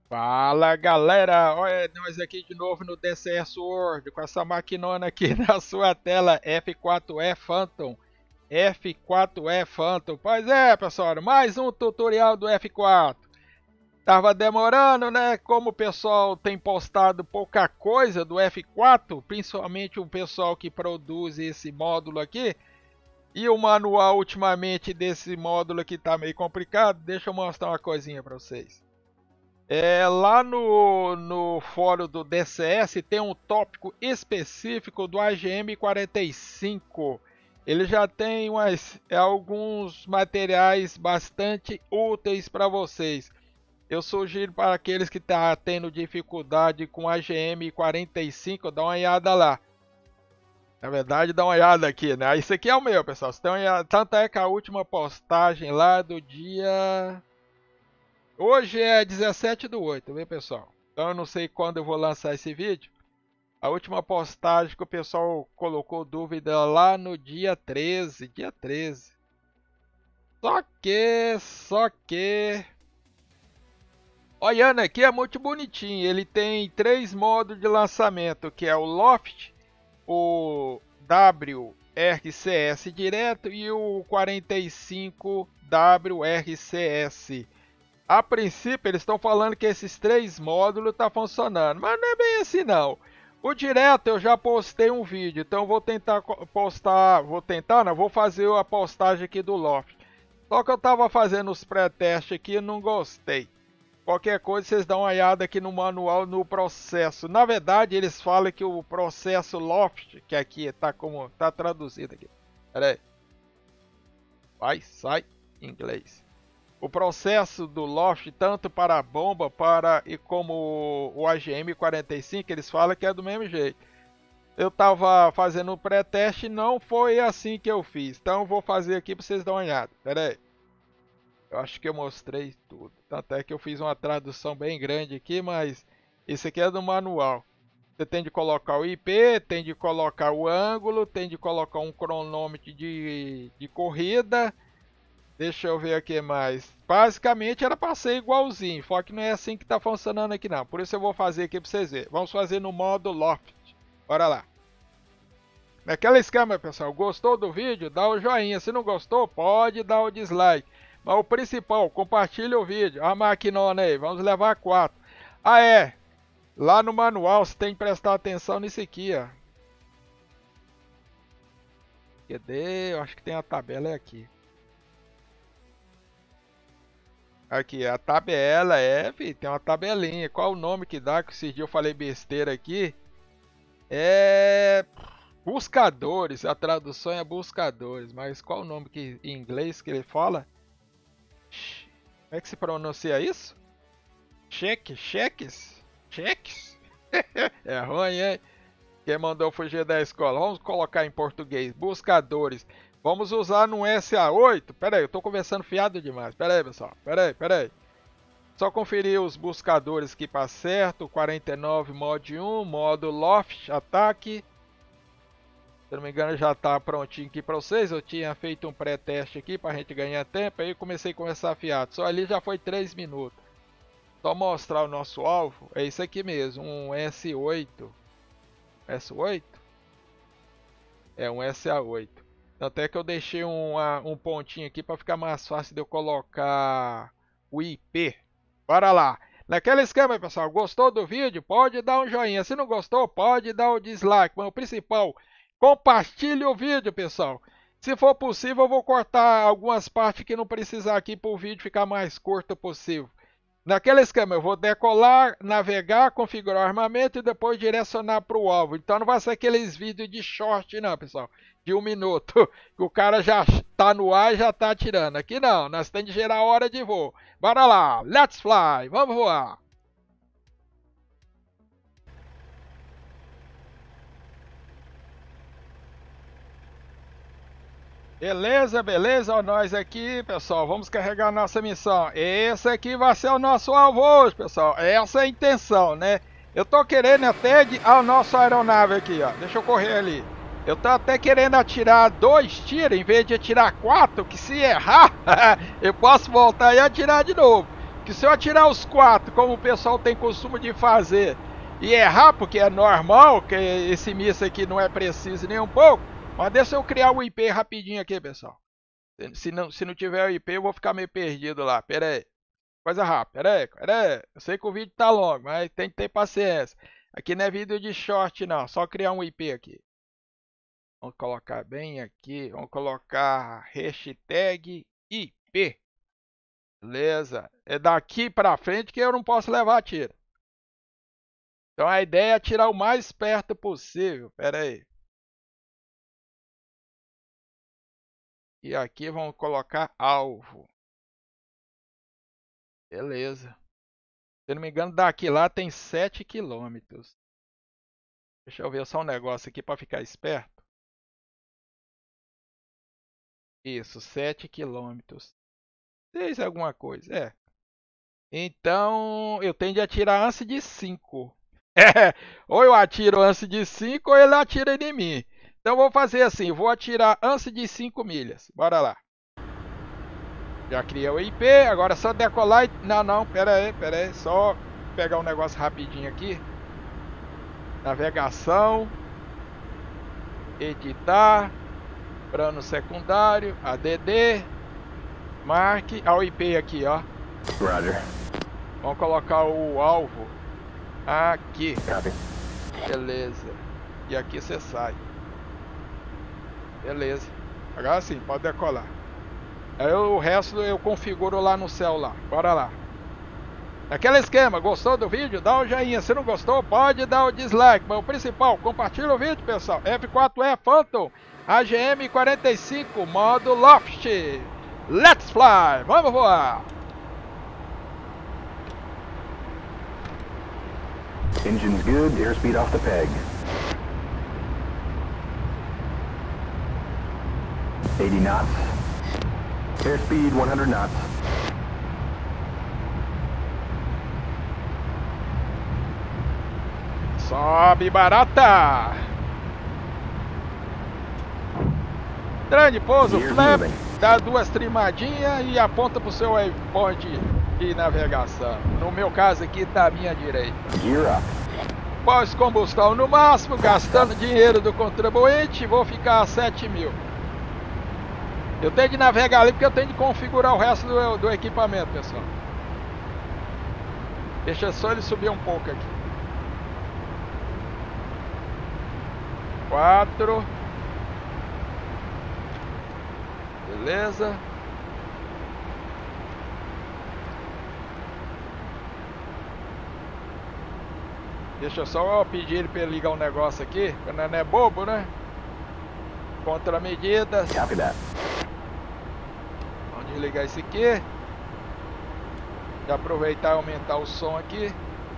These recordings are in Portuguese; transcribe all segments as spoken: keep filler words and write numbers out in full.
Fala galera, olha nós aqui de novo no D C S World com essa maquinona aqui na sua tela F quatro E Phantom. F quatro E Phantom. Pois é, pessoal, mais um tutorial do F quatro. Tava demorando, né? Como o pessoal tem postado pouca coisa do F quatro, principalmente o pessoal que produz esse módulo aqui. E o manual ultimamente desse módulo aqui tá meio complicado. Deixa eu mostrar uma coisinha para vocês. É, lá no, no fórum do D C S tem um tópico específico do A G M quarenta e cinco. Ele já tem umas, alguns materiais bastante úteis para vocês. Eu sugiro para aqueles que estão tá tendo dificuldade com A G M quarenta e cinco, dá uma olhada lá. Na verdade, dá uma olhada aqui, né? Isso aqui é o meu, pessoal. Tanto é que a última postagem lá do dia... Hoje é dezessete do oito, viu, pessoal? Então eu não sei quando eu vou lançar esse vídeo. A última postagem que o pessoal colocou dúvida lá no dia treze. Dia treze. Só que, só que... Olhando aqui é muito bonitinho. Ele tem três modos de lançamento, que é o Loft, o W R C S direto e o quarenta e cinco W R C S. A princípio eles estão falando que esses três módulos estão funcionando, mas não é bem assim não. O direto eu já postei um vídeo, então vou tentar postar, vou tentar, não, vou fazer a postagem aqui do Loft. Só que eu estava fazendo os pré-testes aqui e não gostei. Qualquer coisa vocês dão uma olhada aqui no manual, no processo. Na verdade eles falam que o processo Loft, que aqui está como, tá traduzido aqui. Pera aí. Vai, sai, em inglês. O processo do Loft, tanto para a bomba para, e como o A G M quarenta e cinco, eles falam que é do mesmo jeito. Eu estava fazendo um pré-teste e não foi assim que eu fiz. Então eu vou fazer aqui para vocês darem uma olhada. Pera aí. Eu acho que eu mostrei tudo. Tanto é que eu fiz uma tradução bem grande aqui, mas isso aqui é do manual. Você tem de colocar o I P, tem de colocar o ângulo, tem de colocar um cronômetro de, de corrida. Deixa eu ver aqui mais. Basicamente era para ser igualzinho, só que não é assim que está funcionando aqui não. Por isso eu vou fazer aqui para vocês verem. Vamos fazer no modo Loft. Bora lá. Naquela esquema, pessoal, gostou do vídeo? Dá o joinha. Se não gostou, pode dar o dislike. Mas o principal, compartilha o vídeo. A maquinona aí, vamos levar quatro. Ah é, lá no manual você tem que prestar atenção nisso aqui, ó. Cadê? Eu acho que tem a tabela, é aqui. Aqui, a tabela, é, filho, tem uma tabelinha. Qual o nome que dá? Que esses dias eu falei besteira aqui. É... Buscadores, a tradução é buscadores. Mas qual o nome que, em inglês que ele fala? Como é que se pronuncia isso? Cheque, cheques? Cheques? É ruim, hein? Quem mandou fugir da escola? Vamos colocar em português. Buscadores. Vamos usar no S A oito. Pera aí, eu tô conversando fiado demais. Pera aí, pessoal. Pera aí, pera aí. Só conferir os buscadores aqui para certo. quarenta e nove mod um, modo Loft, ataque. Se não me engano já tá prontinho aqui para vocês. Eu tinha feito um pré-teste aqui para a gente ganhar tempo. Aí comecei a conversar fiado. Só ali já foi três minutos. Só mostrar o nosso alvo. É isso aqui mesmo, um S oito. S oito? É um S A oito. Até que eu deixei um, um pontinho aqui para ficar mais fácil de eu colocar o I P. Bora lá. Naquele esquema, pessoal, gostou do vídeo? Pode dar um joinha. Se não gostou, pode dar o dislike. Mas o principal, compartilhe o vídeo, pessoal. Se for possível, eu vou cortar algumas partes que não precisar aqui para o vídeo ficar mais curto possível. Naquele esquema, eu vou decolar, navegar, configurar o armamento e depois direcionar para o alvo. Então não vai ser aqueles vídeos de short não, pessoal. De um minuto, que o cara já está no ar e já está atirando. Aqui não, nós temos de gerar hora de voo. Bora lá, let's fly, vamos voar. Beleza, beleza, ó, nós aqui, pessoal, vamos carregar a nossa missão. Esse aqui vai ser o nosso alvo hoje, pessoal. Essa é a intenção, né? Eu tô querendo até de... ah, o nosso aeronave aqui, ó. Deixa eu correr ali. Eu tô até querendo atirar dois tiros em vez de atirar quatro, que se errar, eu posso voltar e atirar de novo. que se eu atirar os quatro, como o pessoal tem costume de fazer, e errar, porque é normal, que esse míssil aqui não é preciso nem um pouco, mas deixa eu criar o I P rapidinho aqui, pessoal. Se não, se não tiver o I P, eu vou ficar meio perdido lá. Pera aí. Coisa rápida. Pera aí, pera aí. Eu sei que o vídeo tá longo, mas tem que ter paciência. Aqui não é vídeo de short, não. Só criar um I P aqui. Vamos colocar bem aqui. Vamos colocar hashtag I P. Beleza. É daqui pra frente que eu não posso levar tiro. Então a ideia é atirar o mais perto possível. Pera aí. E aqui vamos colocar alvo. Beleza. Se eu não me engano, daqui lá tem sete quilômetros. Deixa eu ver só um negócio aqui para ficar esperto. Isso, sete quilômetros. seis alguma coisa, é. Então, eu tenho de atirar antes de cinco. É, ou eu atiro antes de cinco ou ele atira em mim. Então, vou fazer assim, vou atirar antes de cinco milhas. Bora lá. Já criei o I P, agora é só decolar e... Não, não, pera aí, pera aí. Só pegar um negócio rapidinho aqui. Navegação. Editar. Plano secundário. A D D. Marque. Olha o I P aqui, ó. Roger. Vamos colocar o alvo aqui. Copy. Beleza. E aqui você sai. Beleza. Agora sim, pode decolar. Aí o resto eu configuro lá no celular. Bora lá. Aquele esquema, gostou do vídeo? Dá o joinha. Se não gostou, pode dar o dislike. Mas o principal, compartilha o vídeo, pessoal. F quatro E Phantom A G M quarenta e cinco, modo Loft. Let's fly! Vamos voar! Engine's good, airspeed off the peg. eighty knots. Airspeed one hundred knots. Sobe, barata! Grande pouso, flap, dá duas trimadinhas e aponta pro seu waypoint de navegação. No meu caso aqui tá à minha direita. Gear up. Pós-combustão no máximo, gastando dinheiro do contribuinte, vou ficar a sete mil. Eu tenho de navegar ali porque eu tenho de configurar o resto do, do equipamento, pessoal. Deixa só ele subir um pouco aqui. Quatro. Beleza. Deixa eu só pedir ele para ele ligar um negócio aqui, porque não é bobo, né? Contramedidas. Copy that. Vamos desligar esse aqui. Já aproveitar e aumentar o som aqui.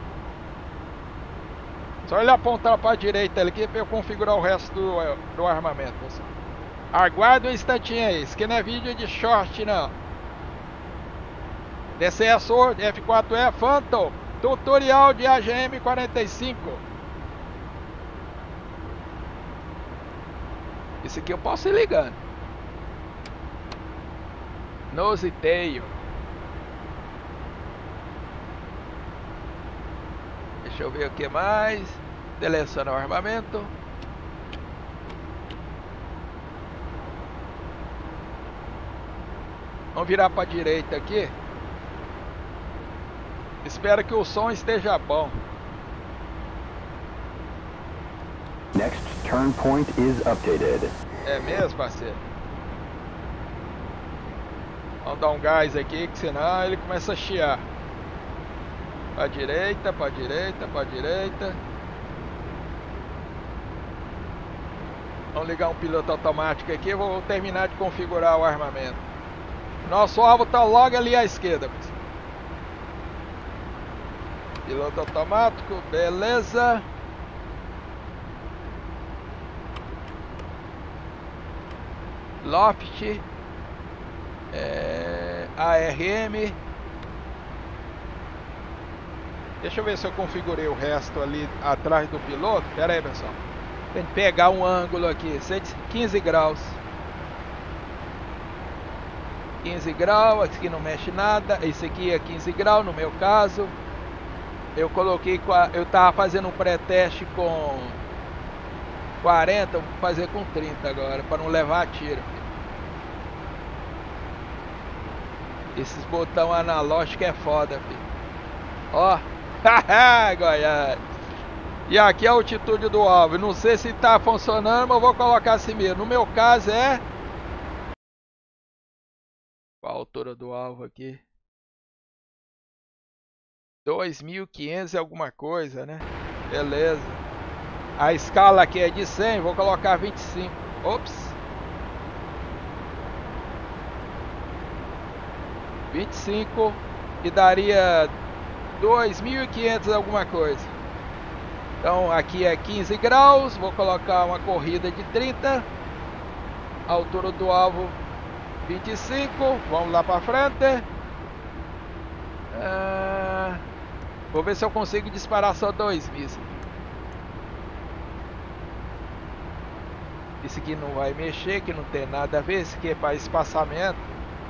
Só ele apontar para a direita aqui para eu configurar o resto do, do armamento, pessoal. Aguarda um instantinho aí. Isso aqui não é vídeo de short, não. D C E Sword F quatro E Phantom. Tutorial de A G M quarenta e cinco. Esse aqui eu posso ir ligando. Nose e tail. Deixa eu ver o que mais. Selecionar o armamento. Vamos virar para a direita aqui. Espero que o som esteja bom. Next turn point is updated. É mesmo, parceiro? Vamos dar um gás aqui, que senão ele começa a chiar. Para a direita, para a direita, para a direita. Vamos ligar um piloto automático aqui. Vou terminar de configurar o armamento. Nosso alvo está logo ali à esquerda, pessoal. Piloto automático, beleza. Loft, é, A R M. Deixa eu ver se eu configurei o resto ali atrás do piloto. Pera aí, pessoal. Tem que pegar um ângulo aqui, cento e quinze graus. quinze graus, aqui não mexe nada. Esse aqui é quinze graus no meu caso. Eu coloquei, eu tava fazendo um pré-teste com quarenta, vou fazer com trinta agora, para não levar tiro. Esses botão analógico é foda, filho. Ó, haha, Goiás. E aqui é a altitude do alvo. Não sei se tá funcionando, mas eu vou colocar assim mesmo. No meu caso é... Qual a altura do alvo aqui? dois mil e quinhentos e alguma coisa, né? Beleza. A escala aqui é de cem, vou colocar vinte e cinco. Ops. vinte e cinco e daria dois mil e quinhentos alguma coisa. Então aqui é quinze graus, vou colocar uma corrida de trinta. A altura do alvo vinte e cinco, vamos lá para frente. Ah, vou ver se eu consigo disparar só dois mísseis. Esse aqui não vai mexer, que não tem nada a ver, esse aqui é para espaçamento.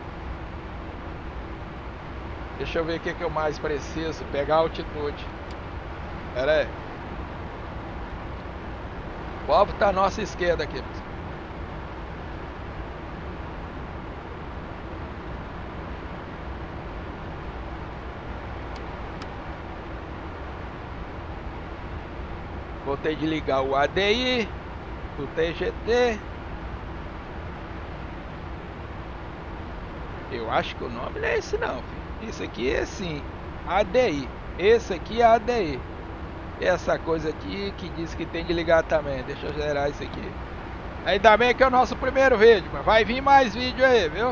Deixa eu ver o que, que eu mais preciso, pegar a altitude. Pera aí. O alvo está à nossa esquerda aqui. Vou ter de ligar o A D I, o T G T. Eu acho que o nome não é esse não, filho. Esse aqui é sim, A D I. Esse aqui é A D I. Essa coisa aqui que diz que tem de ligar também. Deixa eu zerar isso aqui. Ainda bem que é o nosso primeiro vídeo, mas vai vir mais vídeo aí, viu?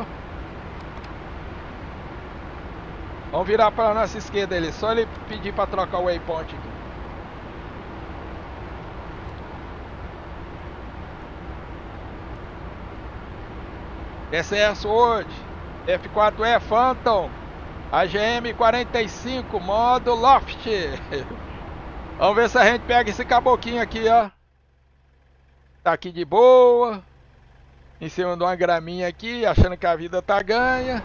Vamos virar para a nossa esquerda ali. Só ele pedir para trocar o waypoint aqui. S S Sword, F quatro E Phantom, A G M quarenta e cinco, modo Loft. Vamos ver se a gente pega esse caboquinho aqui, ó. Tá aqui de boa, em cima de uma graminha aqui, achando que a vida tá ganha.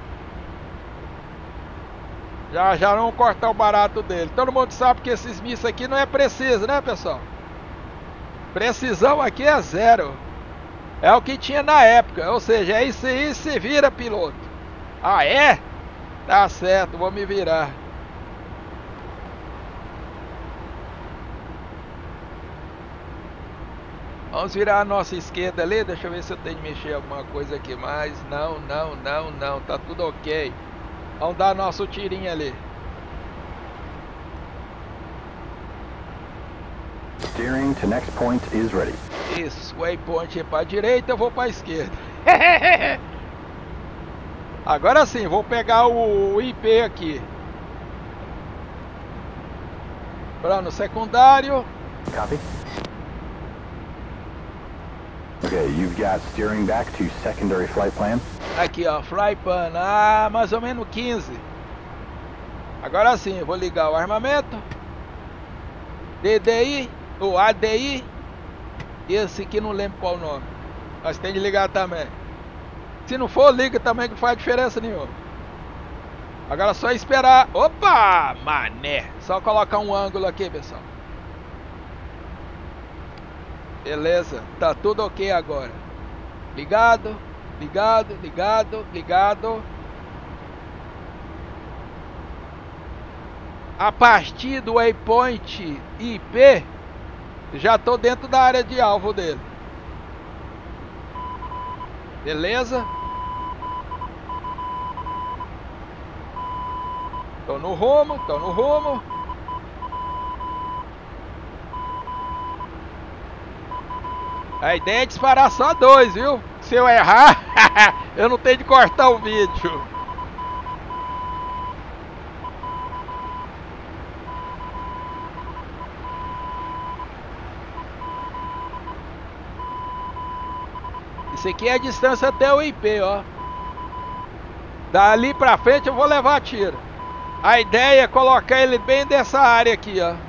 Já já vamos cortar o barato dele. Todo mundo sabe que esses mísseis aqui não é preciso, né, pessoal? Precisão aqui é zero. É o que tinha na época, ou seja, é isso aí, se vira, piloto. Ah, é? Tá certo, vou me virar. Vamos virar a nossa esquerda ali, deixa eu ver se eu tenho de mexer alguma coisa aqui mais. Não, não, não, não, tá tudo ok. Vamos dar nosso tirinho ali. Steering to next point is ready. Isso, waypoint é para a direita, eu vou para a esquerda. Agora sim, vou pegar o I P aqui. Plano secundário. Copy. Okay, you've got steering back to secondary flight plan. Aqui ó, fly pan, ah, mais ou menos quinze. Agora sim, eu vou ligar o armamento. D D I, o A D I. Esse aqui não lembro qual o nome, mas tem de ligar também. Se não for, liga também que não faz diferença nenhuma. Agora é só esperar. Opa, mané. Só colocar um ângulo aqui, pessoal. Beleza, tá tudo ok agora. Ligado, ligado, ligado, ligado. A partir do waypoint I P, já tô dentro da área de alvo dele. Beleza? Tô no rumo, tô no rumo. A ideia é disparar só dois, viu? Se eu errar, eu não tenho de cortar o vídeo. Isso aqui é a distância até o I P, ó. Dali pra frente eu vou levar tiro. A ideia é colocar ele bem dessa área aqui, ó.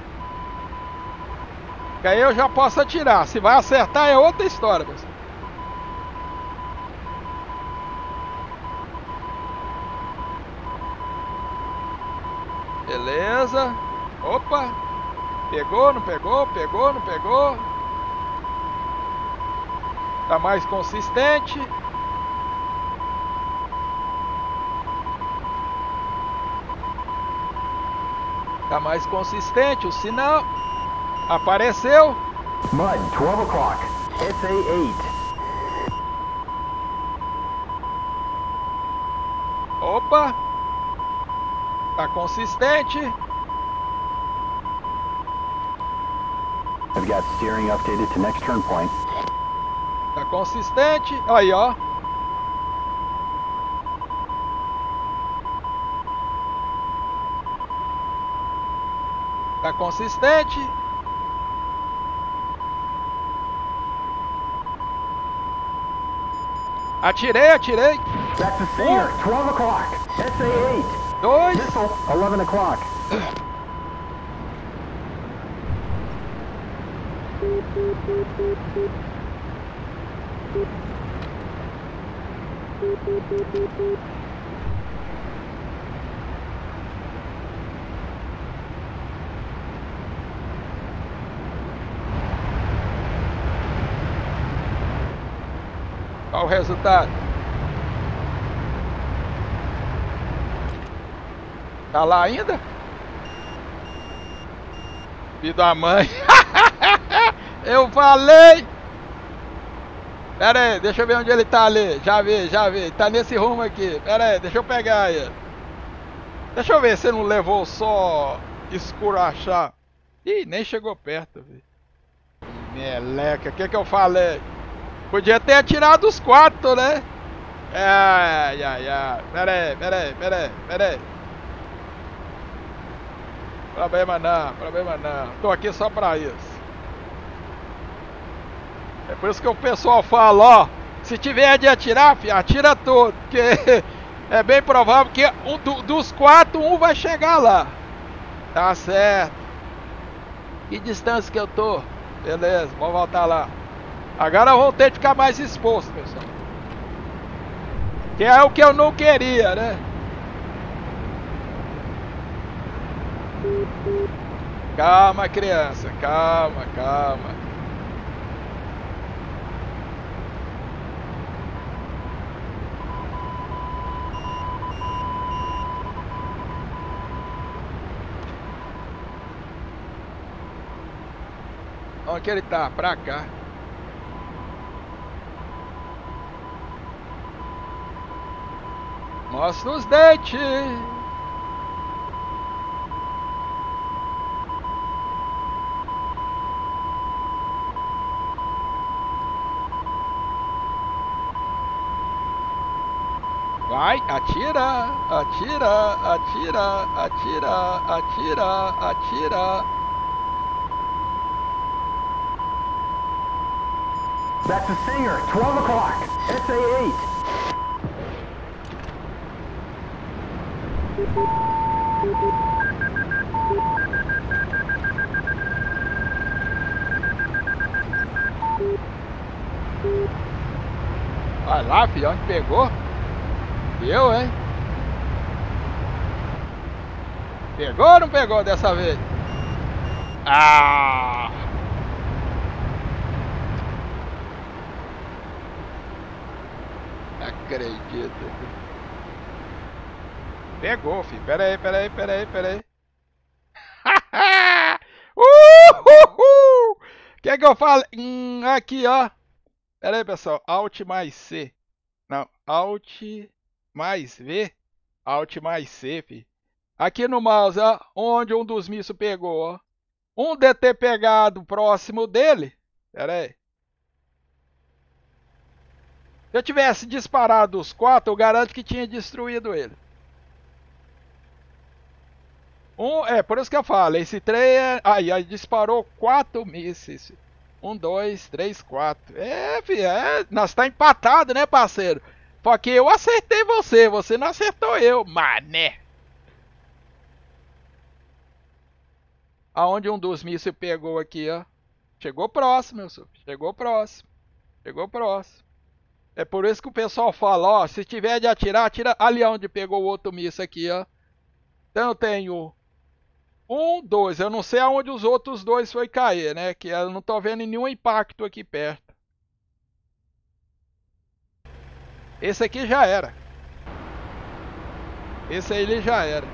Que aí eu já posso atirar. Se vai acertar é outra história, pessoal. Beleza. Opa. Pegou, não pegou? Pegou, não pegou? Tá mais consistente. Tá mais consistente o sinal. Apareceu. Mud, twelve o'clock. S A eight. Opa. Tá consistente. I've got steering updated to next turn point. Tá consistente. Aí, ó. Tá consistente. Atirei, atirei. That's the Stinger, twelve o'clock. S A eight. Dois. Missile, eleven o'clock. Qual o resultado? Tá lá ainda? Filho da mãe. Eu falei! Pera aí, deixa eu ver onde ele tá ali. Já vi, já vi. Tá nesse rumo aqui. Pera aí, deixa eu pegar ele. Deixa eu ver se não levou só escurachar. Ih, nem chegou perto, velho. Meleca, o que que eu falei? Podia ter atirado os quatro, né? Ai, ai, ai. Pera aí, pera aí, pera aí, pera aí. Problema não, problema não. Tô aqui só pra isso. É por isso que o pessoal fala, ó. Se tiver de atirar, filho, atira todo. Porque é bem provável que um, do, dos quatro, um vai chegar lá. Tá certo. Que distância que eu tô? Beleza, vamos voltar lá. Agora eu vou ter que ficar mais exposto, pessoal. Que é o que eu não queria, né? Calma, criança. Calma, calma. Onde que ele tá? Pra cá. Mostra os dentes. Vai, atira, atira, atira, atira, atira, atira. That's the Stinger, twelve o'clock. S A eight. Vai lá, filho, onde pegou? Eu, hein? Pegou ou não pegou dessa vez? Ah! Acredito. Pegou, filho. Pera aí, pera aí, pera aí, pera aí. Uhul! Quer que eu fale? Hum, aqui, ó. Pera aí, pessoal. Alt mais C. Não, Alt mais V. Alt mais C, filho. Aqui no mouse, ó. Onde um dos mísseis pegou, ó. Um de ter pegado próximo dele. Pera aí. Se eu tivesse disparado os quatro, eu garanto que tinha destruído ele. Um, é, por isso que eu falo, esse trem é... Aí, aí disparou quatro mísseis. Um, dois, três, quatro. É, filho, é... Nós tá empatado, né, parceiro? Porque eu acertei você, você não acertou eu, mané. Aonde um dos mísseis pegou aqui, ó. Chegou próximo, meu senhor. Chegou próximo. Chegou próximo. É por isso que o pessoal fala, ó, se tiver de atirar, atira ali onde pegou o outro míssil aqui, ó. Então eu tenho Um, dois. Eu não sei aonde os outros dois foi cair, né? Que eu não tô vendo nenhum impacto aqui perto. Esse aqui já era. Esse aí ele já era.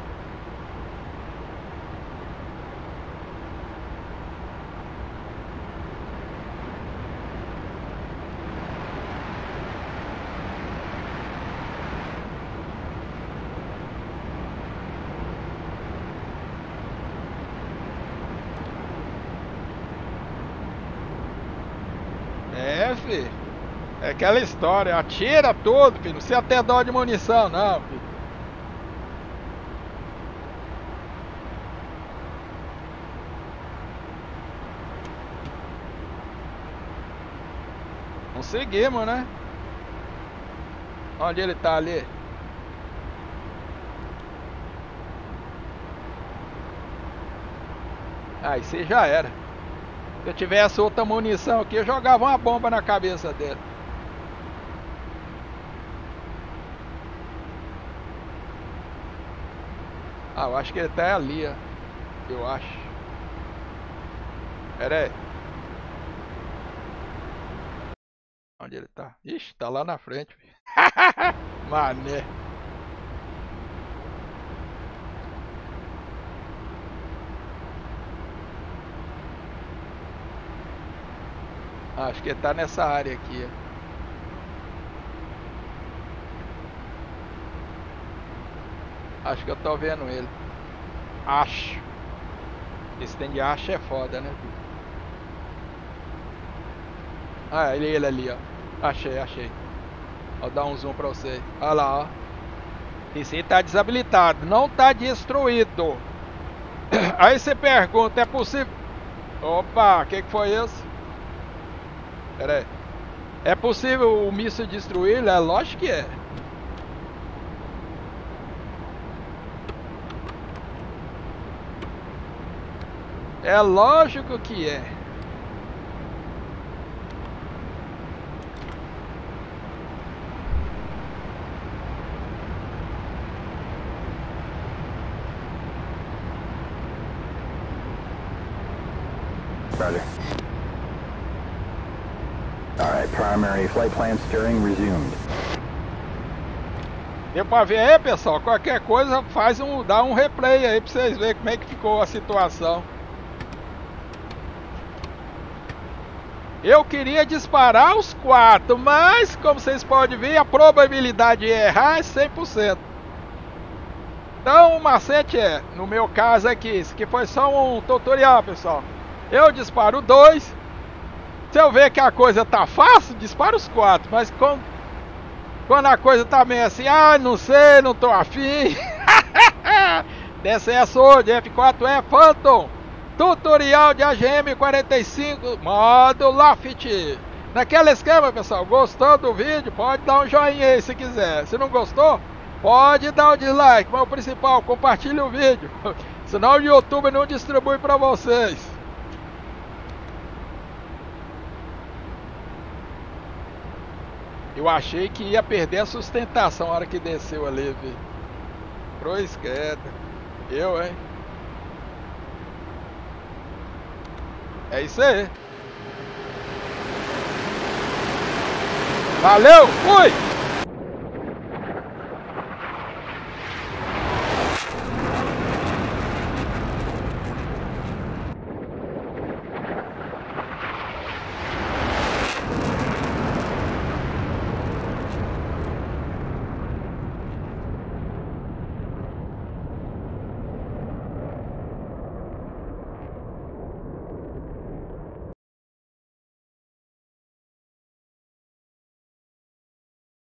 É, filho. É aquela história. Atira tudo, filho. Não sei até dó de munição, não, filho. Conseguimos, né? Onde ele tá ali? Ah, isso aí já era. Se eu tivesse outra munição aqui, eu jogava uma bomba na cabeça dele. Ah, eu acho que ele tá ali, ó. Eu acho. Pera aí. Onde ele tá? Ixi, tá lá na frente. Mané. Acho que ele tá nessa área aqui, ó. Acho que eu tô vendo ele. Acho. Esse tem de acho é foda, né? Ah, ele, ele ali, ó. Achei, achei. Vou dar um zoom pra você. Olha lá, ó. Esse aí tá desabilitado. Não tá destruído. Aí você pergunta, é possível... Opa, o que, que foi isso? Pera aí. É possível o míssil destruí-lo? É lógico que é. É lógico que é. Roger. Alright, primary flight plan steering resumed. Deu pra ver aí, pessoal? Qualquer coisa, faz um, dá um replay aí pra vocês verem como é que ficou a situação. Eu queria disparar os quatro, mas como vocês podem ver, a probabilidade de errar é cem por cento. Então o macete é, no meu caso aqui, isso aqui foi só um tutorial, pessoal. Eu disparo dois. Se eu ver que a coisa tá fácil, disparo os quatro. Mas quando, quando a coisa tá meio assim, ah, não sei, não tô afim. D C S hoje, F quatro E Phantom. Tutorial de A G M quarenta e cinco, modo Loft. Naquele esquema, pessoal, gostou do vídeo? Pode dar um joinha aí se quiser. Se não gostou, pode dar um dislike. Mas o principal, compartilhe o vídeo. Senão o YouTube não distribui para vocês. Eu achei que ia perder a sustentação na hora que desceu ali, viu? Pro esquerda. Eu, hein? É isso aí. Valeu, fui!